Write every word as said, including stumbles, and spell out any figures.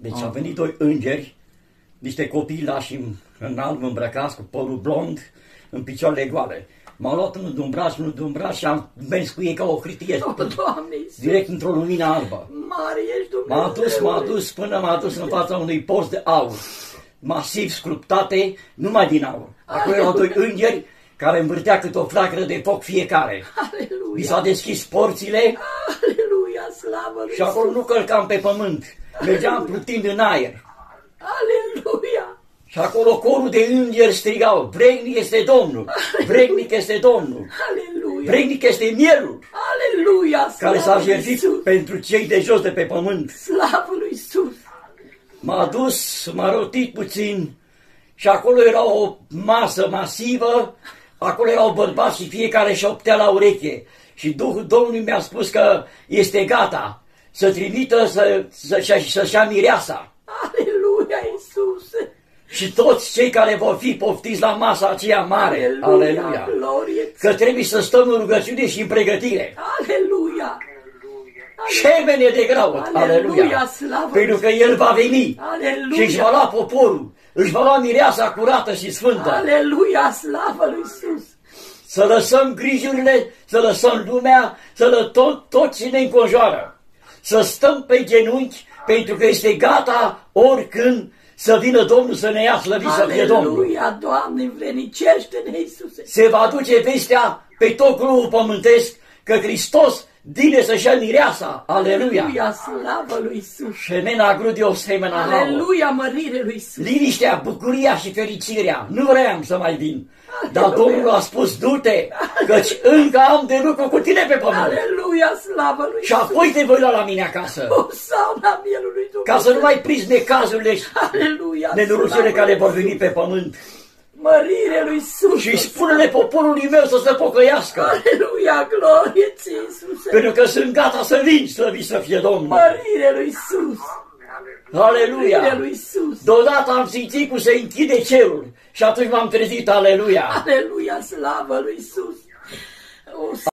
Deci au venit doi îngeri, niște copii lași în, în alb îmbrăcați, cu părul blond, în picioarele goale. M-au luat unul de un braț, unul de un braț și am mers cu ei ca o hârtie. O, Doamne Iisus, Direct într-o lumină albă. mare ești Dumnezeu. M-a dus, m-a dus până m-a dus în fața unui post de aur, masiv sculptate, numai din aur. Acolo erau doi îngeri care învârtea câte o flacără de foc fiecare. Aleluia. Mi s-a deschis porțile Aleluia, slavă lui și acolo Iisus. nu călcam pe pământ. Mergeam plutind în aer. Aleluia. Și acolo corul de îngeri strigau, vrednic este Domnul, vrednic este Domnul, Aleluia. vrednic este mielul Aleluia, care s-a slavă lui jertfit Iisus. pentru cei de jos de pe pământ. Slavă lui Iisus. M-a dus, m-a rotit puțin și acolo era o masă masivă, acolo erau bărbați și fiecare șoptea la ureche. Și Duhul Domnului mi-a spus că este gata să trimită să, să, să-și ia mireasa. Aleluia, Iisuse. Și toți cei care vor fi poftiți la masa aceea mare, Aleluia, aleluia, glorie. că trebuie să stăm în rugăciune și în pregătire. Aleluia. Șemene de graud, aleluia, Aleluia, slavă. pentru că El va veni Aleluia. și își va lua poporul, își va lua mireasa curată și sfântă. Aleluia, slavă lui Iisus. Să lăsăm grijurile, să lăsăm lumea, să lăsăm tot, tot ce ne înconjoară. Să stăm pe genunchi, pentru că este gata oricând să vină Domnul să ne ia slăvit să fie Domnul. Aleluia, Doamne, învrenicește-ne, Iisuse. Se va duce vestea pe tot globul pământesc că Hristos vine să-și ia mireasa. Aleluia! Aleluia, slavă lui Iisus. Șemena grudios semena havo. Aleluia, mărire lui Iisus. Liniștea, bucuria și fericirea. Nu vreau să mai vin. Dar Domnul a spus, du-te, căci încă am de lucru cu tine pe pământ. Aleluia, slavă lui Și Iisus. apoi te voi lua la mine acasă. O sauna mielului Dumnezeu. Ca să nu mai prinzi necazurile și Aleluia, nenorocirile slavă care lui vor Iisus. veni pe pământ. Mărire lui Iisus. Și spune-le poporului meu să se pocăiască. Aleluia, glorie ție, Iisuse. Pentru că sunt gata să vin, slăvit să fie Domnul. Mărire lui Iisus. Aleluia! Mărire lui Iisus. Deodată am simțit cum se închide cerul și atunci m-am trezit, aleluia! Aleluia, slavă lui Iisus. O